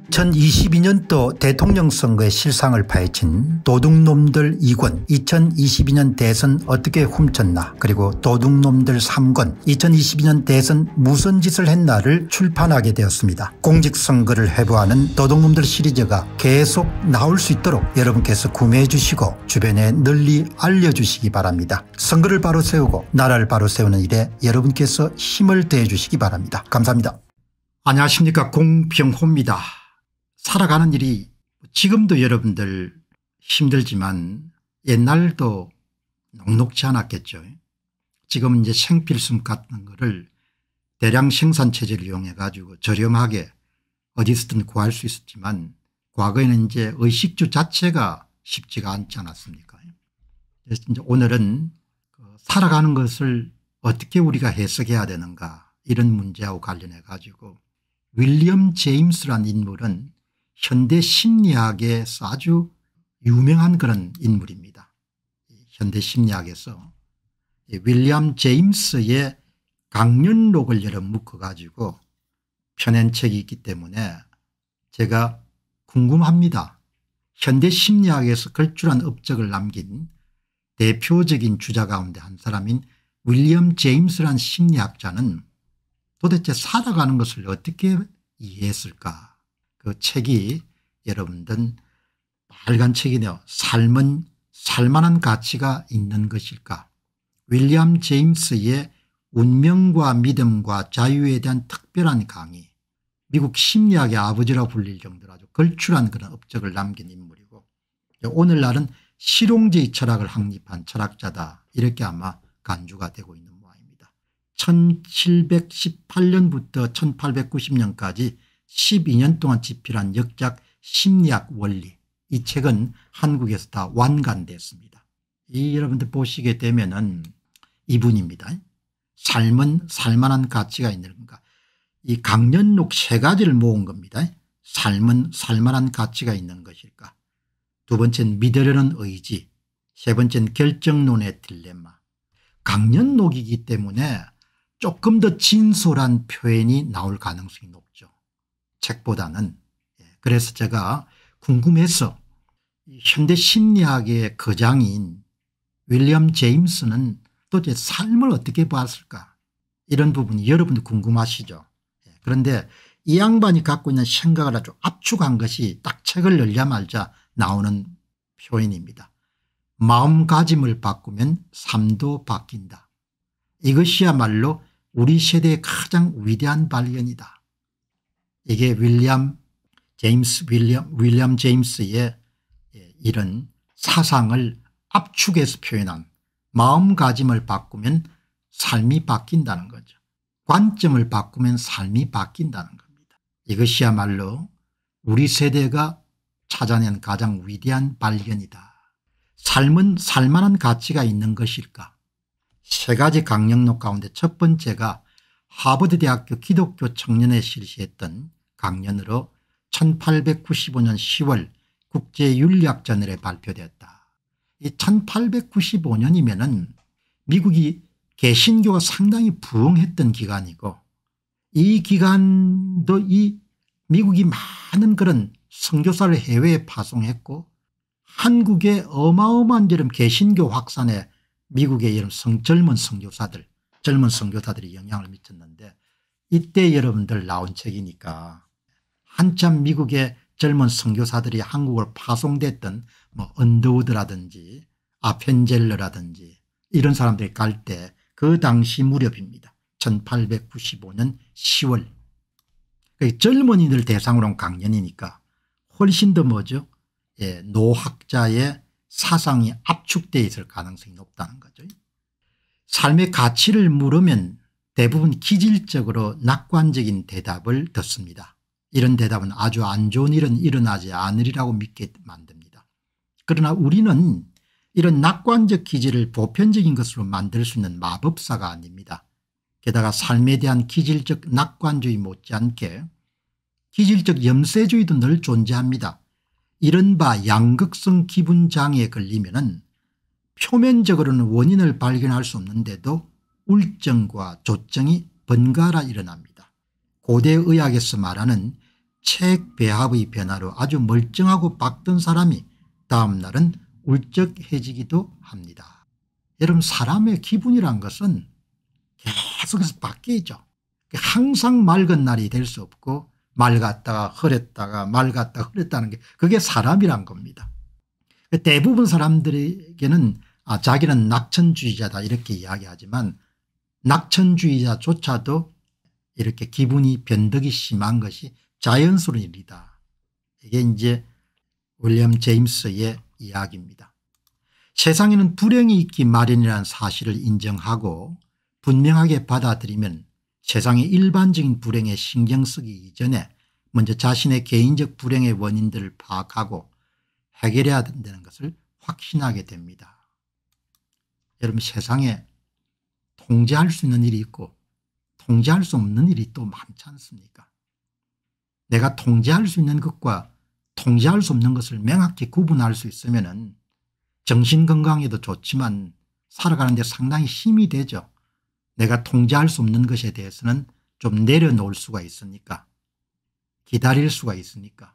2022년도 대통령 선거의 실상을 파헤친 도둑놈들 2권 2022년 대선 어떻게 훔쳤나, 그리고 도둑놈들 3권 2022년 대선 무슨 짓을 했나를 출판하게 되었습니다. 공직선거를 회부하는 도둑놈들 시리즈가 계속 나올 수 있도록 여러분께서 구매해 주시고 주변에 널리 알려주시기 바랍니다. 선거를 바로 세우고 나라를 바로 세우는 일에 여러분께서 힘을 더해 주시기 바랍니다. 감사합니다. 안녕하십니까, 공병호입니다. 살아가는 일이 지금도 여러분들 힘들지만 옛날도 녹록지 않았겠죠. 지금은 이제 생필품 같은 거를 대량 생산체제를 이용해 가지고 저렴하게 어디서든 구할 수 있었지만 과거에는 이제 의식주 자체가 쉽지가 않지 않았습니까? 그래서 이제 오늘은 살아가는 것을 어떻게 우리가 해석해야 되는가, 이런 문제하고 관련해 가지고 윌리엄 제임스라는 인물은 현대 심리학에서 아주 유명한 그런 인물입니다. 현대 심리학에서 윌리엄 제임스의 강연록을 여러 묶어 가지고 펴낸 책이 있기 때문에 제가 궁금합니다. 현대 심리학에서 걸출한 업적을 남긴 대표적인 주자 가운데 한 사람인 윌리엄 제임스라는 심리학자는 도대체 살아가는 것을 어떻게 이해했을까? 그 책이 여러분들 빨간 책이네요. 삶은 살만한 가치가 있는 것일까? 윌리엄 제임스의 운명과 믿음과 자유에 대한 특별한 강의, 미국 심리학의 아버지라고 불릴 정도로 아주 걸출한 그런 업적을 남긴 인물이고, 오늘날은 실용주의 철학을 확립한 철학자다, 이렇게 아마 간주가 되고 있는 모양입니다. 1718년부터 1890년까지 12년 동안 집필한 역작 심리학 원리, 이 책은 한국에서 다 완간됐습니다. 이 여러분들 보시게 되면은 이분입니다. 삶은 살만한 가치가 있는 건가. 이 강연록 3가지를 모은 겁니다. 삶은 살만한 가치가 있는 것일까. 두 번째는 믿으려는 의지. 세 번째는 결정론의 딜레마. 강연록이기 때문에 조금 더 진솔한 표현이 나올 가능성이 높죠, 책보다는. 그래서 제가 궁금해서 현대 심리학의 거장인 윌리엄 제임스는 도대체 삶을 어떻게 봤을까, 이런 부분이 여러분도 궁금하시죠. 그런데 이 양반이 갖고 있는 생각을 아주 압축한 것이 딱 책을 열자마자 나오는 표현입니다. 마음가짐을 바꾸면 삶도 바뀐다. 이것이야말로 우리 세대의 가장 위대한 발견이다. 이게 윌리엄 제임스의 이런 사상을 압축해서 표현한, 마음가짐을 바꾸면 삶이 바뀐다는 거죠. 관점을 바꾸면 삶이 바뀐다는 겁니다. 이것이야말로 우리 세대가 찾아낸 가장 위대한 발견이다. 삶은 살만한 가치가 있는 것일까. 3가지 강령록 가운데 첫 번째가 하버드대학교 기독교 청년에 실시했던 강연으로 1895년 10월 국제윤리학저널에 발표되었다. 이 1895년이면은 미국이 개신교가 상당히 부흥했던 기간이고, 이 기간도 이 미국이 많은 그런 선교사를 해외에 파송했고, 한국의 어마어마한 이런 개신교 확산에 미국의 이런 젊은 선교사들이 영향을 미쳤는데, 이때 여러분들 나온 책이니까 한참 미국의 젊은 선교사들이 한국을 파송됐던 뭐 언더우드라든지 아펜젤러라든지 이런 사람들이 갈 때 그 당시 무렵입니다. 1895년 10월. 젊은이들 대상으로 한 강연이니까 훨씬 더 뭐죠? 노학자의 사상이 압축되어 있을 가능성이 높다는 거죠. 삶의 가치를 물으면 대부분 기질적으로 낙관적인 대답을 듣습니다. 이런 대답은 아주 안 좋은 일은 일어나지 않으리라고 믿게 만듭니다. 그러나 우리는 이런 낙관적 기질을 보편적인 것으로 만들 수 있는 마법사가 아닙니다. 게다가 삶에 대한 기질적 낙관주의 못지않게 기질적 염세주의도 늘 존재합니다. 이른바 양극성 기분장애에 걸리면은 표면적으로는 원인을 발견할 수 없는데도 울증과 조증이 번갈아 일어납니다. 고대 의학에서 말하는 체액 배합의 변화로 아주 멀쩡하고 밝던 사람이 다음 날은 울적해지기도 합니다. 여러분, 사람의 기분이란 것은 계속해서 바뀌죠. 항상 맑은 날이 될 수 없고 맑았다가 흐렸다가 맑았다가 흐렸다는 게 그게 사람이란 겁니다. 대부분 사람들에게는 자기는 낙천주의자다 이렇게 이야기하지만 낙천주의자조차도 이렇게 기분이 변덕이 심한 것이 자연스러운 일이다. 이게 이제 윌리엄 제임스의 이야기입니다. 세상에는 불행이 있기 마련이라는 사실을 인정하고 분명하게 받아들이면 세상의 일반적인 불행에 신경 쓰기 이전에 먼저 자신의 개인적 불행의 원인들을 파악하고 해결해야 된다는 것을 확신하게 됩니다. 여러분, 세상에 통제할 수 있는 일이 있고 통제할 수 없는 일이 또 많지 않습니까? 내가 통제할 수 있는 것과 통제할 수 없는 것을 명확히 구분할 수 있으면 정신건강에도 좋지만 살아가는 데 상당히 힘이 되죠. 내가 통제할 수 없는 것에 대해서는 좀 내려놓을 수가 있으니까, 기다릴 수가 있으니까.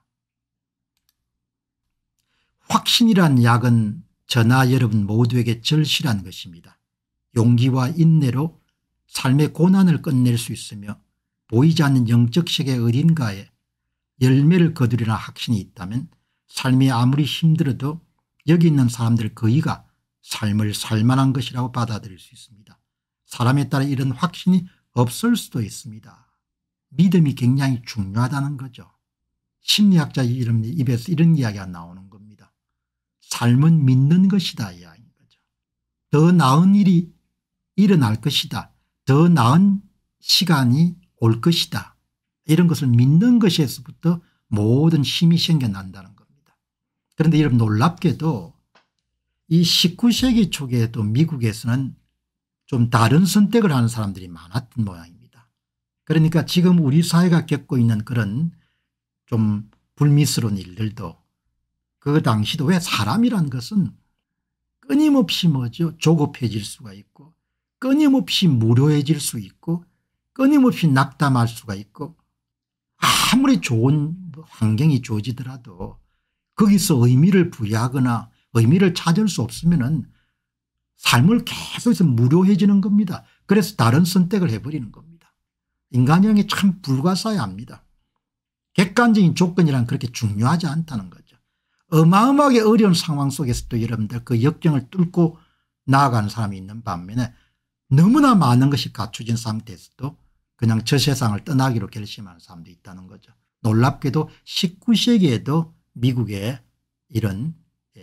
확신이란 약은 저나 여러분 모두에게 절실한 것입니다. 용기와 인내로 삶의 고난을 끝낼 수 있으며 보이지 않는 영적 세계 어딘가에 열매를 거두리라는 확신이 있다면 삶이 아무리 힘들어도 여기 있는 사람들 거의가 삶을 살만한 것이라고 받아들일 수 있습니다. 사람에 따라 이런 확신이 없을 수도 있습니다. 믿음이 굉장히 중요하다는 거죠. 심리학자 입에서 이런 이야기가 나오는 겁니다. 삶은 믿는 것이다 이야기인 거죠. 더 나은 일이 일어날 것이다. 더 나은 시간이 올 것이다. 이런 것을 믿는 것에서부터 모든 힘이 생겨난다는 겁니다. 그런데 여러분, 놀랍게도 이 19세기 초기에도 미국에서는 좀 다른 선택을 하는 사람들이 많았던 모양입니다. 그러니까 지금 우리 사회가 겪고 있는 그런 좀 불미스러운 일들도 그 당시도 왜 사람이란 것은 끊임없이 조급해질 수가 있고 끊임없이 무료해질 수 있고 끊임없이 낙담할 수가 있고 아무리 좋은 환경이 주어지더라도 거기서 의미를 부여하거나 의미를 찾을 수 없으면은 삶을 계속해서 무료해지는 겁니다. 그래서 다른 선택을 해버리는 겁니다. 인간형이 참 불가사의합니다. 객관적인 조건이란 그렇게 중요하지 않다는 거죠. 어마어마하게 어려운 상황 속에서도 여러분들 그 역경을 뚫고 나아가는 사람이 있는 반면에 너무나 많은 것이 갖춰진 상태에서도 그냥 저 세상을 떠나기로 결심하는 사람도 있다는 거죠. 놀랍게도 19세기에도 미국에 이런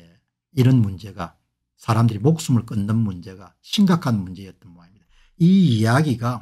문제가, 사람들이 목숨을 끊는 문제가 심각한 문제였던 모양입니다. 이 이야기가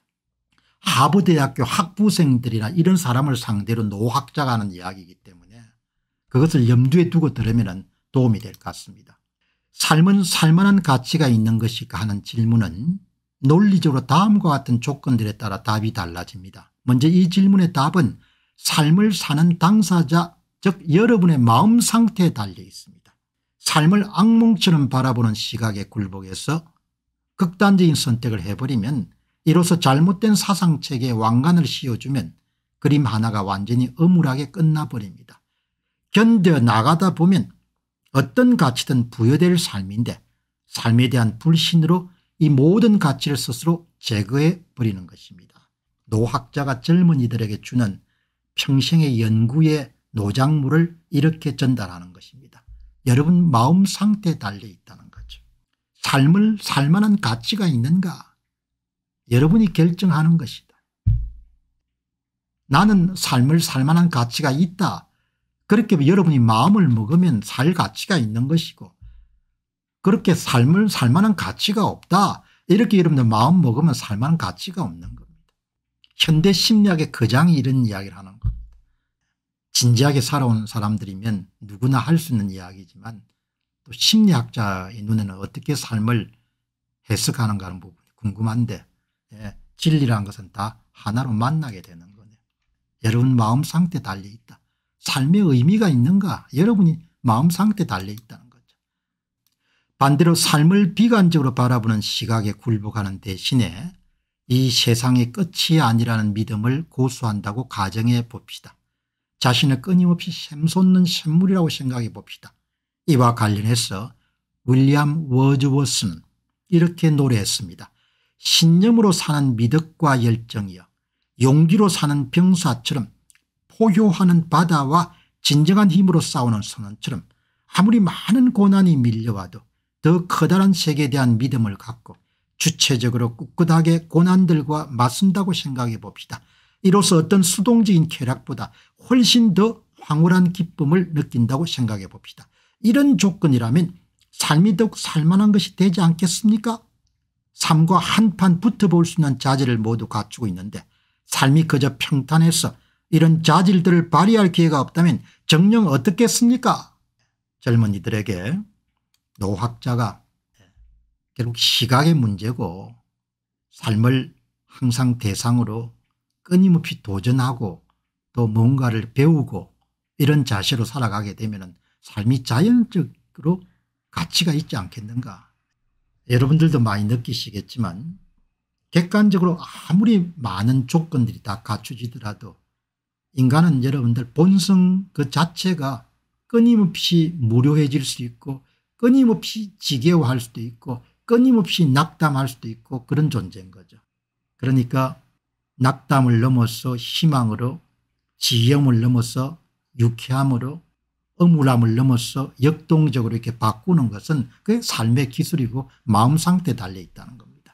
하버드대학교 학부생들이나 이런 사람을 상대로 노학자가 하는 이야기이기 때문에 그것을 염두에 두고 들으면 도움이 될 것 같습니다. 삶은 살만한 가치가 있는 것일까 하는 질문은 논리적으로 다음과 같은 조건들에 따라 답이 달라집니다. 먼저 이 질문의 답은 삶을 사는 당사자, 즉 여러분의 마음 상태에 달려 있습니다. 삶을 악몽처럼 바라보는 시각에 굴복해서 극단적인 선택을 해버리면 이로써 잘못된 사상체계에 왕관을 씌워주면 그림 하나가 완전히 âm 울하게 끝나버립니다. 견뎌나가다 보면 어떤 가치든 부여될 삶인데 삶에 대한 불신으로 이 모든 가치를 스스로 제거해 버리는 것입니다. 노학자가 젊은이들에게 주는 평생의 연구의 노작물을 이렇게 전달하는 것입니다. 여러분 마음 상태에 달려 있다는 거죠. 삶을 살만한 가치가 있는가 여러분이 결정하는 것이다. 나는 삶을 살만한 가치가 있다. 그렇게 여러분이 마음을 먹으면 살 가치가 있는 것이고 그렇게 삶을 살만한 가치가 없다. 이렇게 여러분들 마음 먹으면 살만한 가치가 없는 겁니다. 현대 심리학의 거장이 이런 이야기를 하는 겁니다. 진지하게 살아온 사람들이면 누구나 할 수 있는 이야기지만 또 심리학자의 눈에는 어떻게 삶을 해석하는가 하는 부분이 궁금한데 진리라는 것은 다 하나로 만나게 되는 거네요. 여러분 마음 상태에 달려있다. 삶의 의미가 있는가 여러분이 마음 상태에 달려있다는 거죠. 반대로 삶을 비관적으로 바라보는 시각에 굴복하는 대신에 이 세상의 끝이 아니라는 믿음을 고수한다고 가정해 봅시다. 자신을 끊임없이 샘솟는 샘물이라고 생각해 봅시다. 이와 관련해서 윌리엄 워즈워스는 이렇게 노래했습니다. 신념으로 사는 미덕과 열정이여 용기로 사는 병사처럼 포효하는 바다와 진정한 힘으로 싸우는 선원처럼 아무리 많은 고난이 밀려와도 더 커다란 세계에 대한 믿음을 갖고 주체적으로 꿋꿋하게 고난들과 맞선다고 생각해 봅시다. 이로써 어떤 수동적인 쾌락보다 훨씬 더 황홀한 기쁨을 느낀다고 생각해 봅시다. 이런 조건이라면 삶이 더욱 살만한 것이 되지 않겠습니까? 삶과 한판 붙어볼 수 있는 자질을 모두 갖추고 있는데 삶이 그저 평탄해서 이런 자질들을 발휘할 기회가 없다면 정녕 어떻겠습니까? 젊은이들에게 노학자가 결국 시각의 문제고 삶을 항상 대상으로 끊임없이 도전하고 또 뭔가를 배우고 이런 자세로 살아가게 되면 삶이 자연적으로 가치가 있지 않겠는가. 여러분들도 많이 느끼시겠지만 객관적으로 아무리 많은 조건들이 다 갖추지더라도 인간은 여러분들 본성 그 자체가 끊임없이 무료해질 수 있고 끊임없이 지겨워할 수도 있고 끊임없이 낙담할 수도 있고 그런 존재인 거죠. 그러니까 낙담을 넘어서 희망으로 지겨움을 넘어서 유쾌함으로 억울함을 넘어서 역동적으로 이렇게 바꾸는 것은 그게 삶의 기술이고 마음 상태에 달려있다는 겁니다.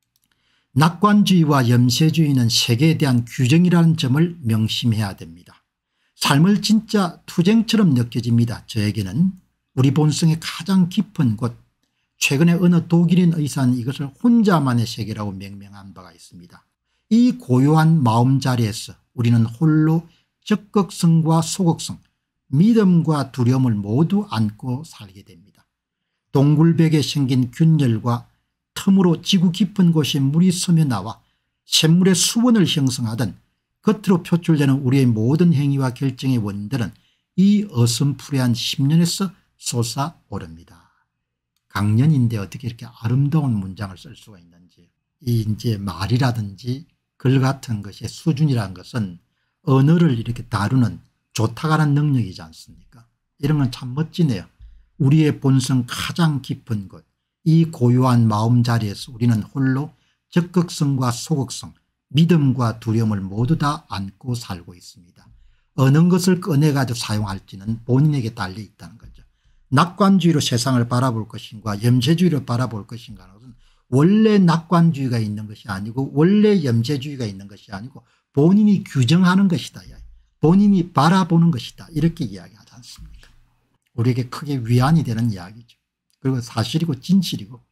낙관주의와 염세주의는 세계에 대한 규정이라는 점을 명심해야 됩니다. 삶을 진짜 투쟁처럼 느껴집니다. 저에게는 우리 본성의 가장 깊은 곳 최근에 어느 독일인 의사는 이것을 혼자만의 세계라고 명명한 바가 있습니다. 이 고요한 마음자리에서 우리는 홀로 적극성과 소극성 믿음과 두려움을 모두 안고 살게 됩니다. 동굴벽에 생긴 균열과 틈으로 지구 깊은 곳에 물이 스며 나와 샘물의 수원을 형성하던 겉으로 표출되는 우리의 모든 행위와 결정의 원인들은 이 어슴푸레한 10년에서 솟아오릅니다. 강연인데 어떻게 이렇게 아름다운 문장을 쓸 수가 있는지 이 이제 말이라든지 글 같은 것의 수준이라는 것은 언어를 이렇게 다루는 조탁하는 능력이지 않습니까? 이런 건 참 멋지네요. 우리의 본성 가장 깊은 곳 이 고요한 마음자리에서 우리는 홀로 적극성과 소극성 믿음과 두려움을 모두 다 안고 살고 있습니다. 어느 것을 꺼내가지고 사용할지는 본인에게 달려 있다는 거죠. 낙관주의로 세상을 바라볼 것인가 염세주의로 바라볼 것인가 하는 것은 원래 낙관주의가 있는 것이 아니고 원래 염세주의가 있는 것이 아니고 본인이 규정하는 것이다. 본인이 바라보는 것이다. 이렇게 이야기하지 않습니까? 우리에게 크게 위안이 되는 이야기죠. 그리고 사실이고 진실이고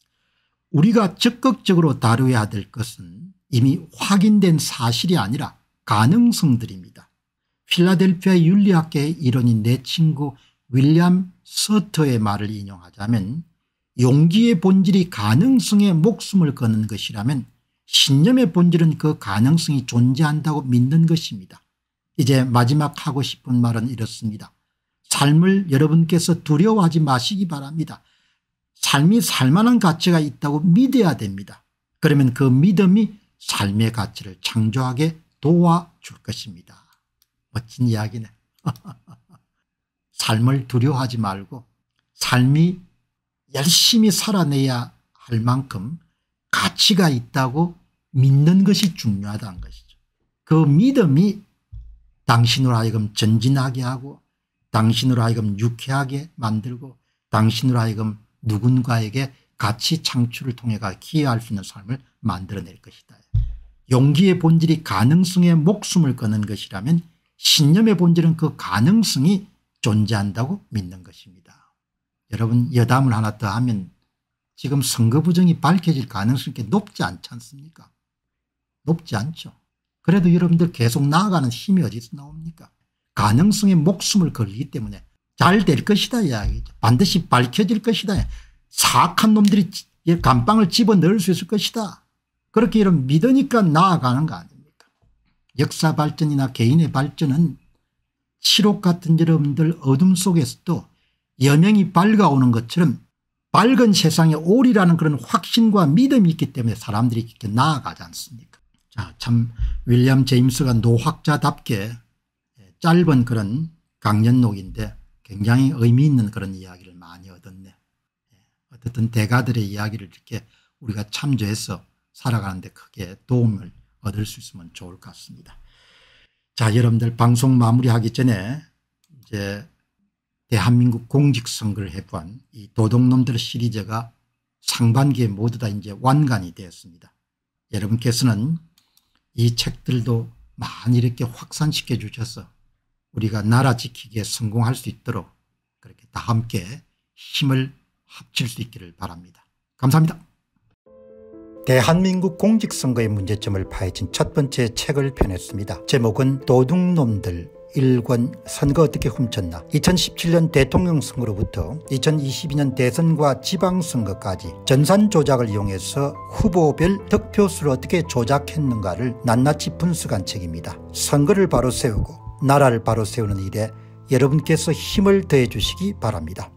우리가 적극적으로 다루어야 될 것은 이미 확인된 사실이 아니라 가능성들입니다. 필라델피아 윤리학계의 이론인 내 친구 윌리엄 서터의 말을 인용하자면 용기의 본질이 가능성에 목숨을 거는 것이라면 신념의 본질은 그 가능성이 존재한다고 믿는 것입니다. 이제 마지막 하고 싶은 말은 이렇습니다. 삶을 여러분께서 두려워하지 마시기 바랍니다. 삶이 살만한 가치가 있다고 믿어야 됩니다. 그러면 그 믿음이 삶의 가치를 창조하게 도와줄 것입니다. 멋진 이야기네. 삶을 두려워하지 말고 삶이 열심히 살아내야 할 만큼 가치가 있다고 믿는 것이 중요하다는 것이죠. 그 믿음이 당신으로 하여금 전진하게 하고 당신으로 하여금 유쾌하게 만들고 당신으로 하여금 누군가에게 가치 창출을 통해 기여할 수 있는 삶을 만들어낼 것이다. 용기의 본질이 가능성에 목숨을 거는 것이라면 신념의 본질은 그 가능성이 존재한다고 믿는 것입니다. 여러분 여담을 하나 더 하면 지금 선거 부정이 밝혀질 가능성이 높지 않지 않습니까? 높지 않죠. 그래도 여러분들 계속 나아가는 힘이 어디서 나옵니까? 가능성에 목숨을 걸기 때문에 잘 될 것이다 이야기죠. 반드시 밝혀질 것이다. 사악한 놈들이 감방을 집어넣을 수 있을 것이다. 그렇게 여러분 믿으니까 나아가는 거 아닙니까? 역사 발전이나 개인의 발전은 칠옥 같은 여러분들 어둠 속에서도 여명이 밝아오는 것처럼 밝은 세상에 오리라는 그런 확신과 믿음이 있기 때문에 사람들이 이렇게 나아가지 않습니까? 자, 참 윌리엄 제임스가 노학자답게 짧은 그런 강연록인데 굉장히 의미 있는 그런 이야기를 많이 얻었네. 어쨌든 대가들의 이야기를 이렇게 우리가 참조해서 살아가는데 크게 도움을 얻을 수 있으면 좋을 것 같습니다. 자, 여러분들 방송 마무리하기 전에 이제 대한민국 공직선거를 해부한 이 도둑놈들 시리즈가 상반기에 모두 다 이제 완간이 되었습니다. 여러분께서는 이 책들도 많이 이렇게 확산시켜 주셔서 우리가 나라 지키기에 성공할 수 있도록 그렇게 다 함께 힘을 합칠 수 있기를 바랍니다. 감사합니다. 대한민국 공직선거의 문제점을 파헤친 첫 번째 책을 펴냈습니다. 제목은 도둑놈들 1권 선거 어떻게 훔쳤나. 2017년 대통령 선거로부터 2022년 대선과 지방선거까지 전산 조작을 이용해서 후보별 득표수를 어떻게 조작했는가를 낱낱이 분석한 책입니다. 선거를 바로 세우고 나라를 바로 세우는 일에 여러분께서 힘을 더해 주시기 바랍니다.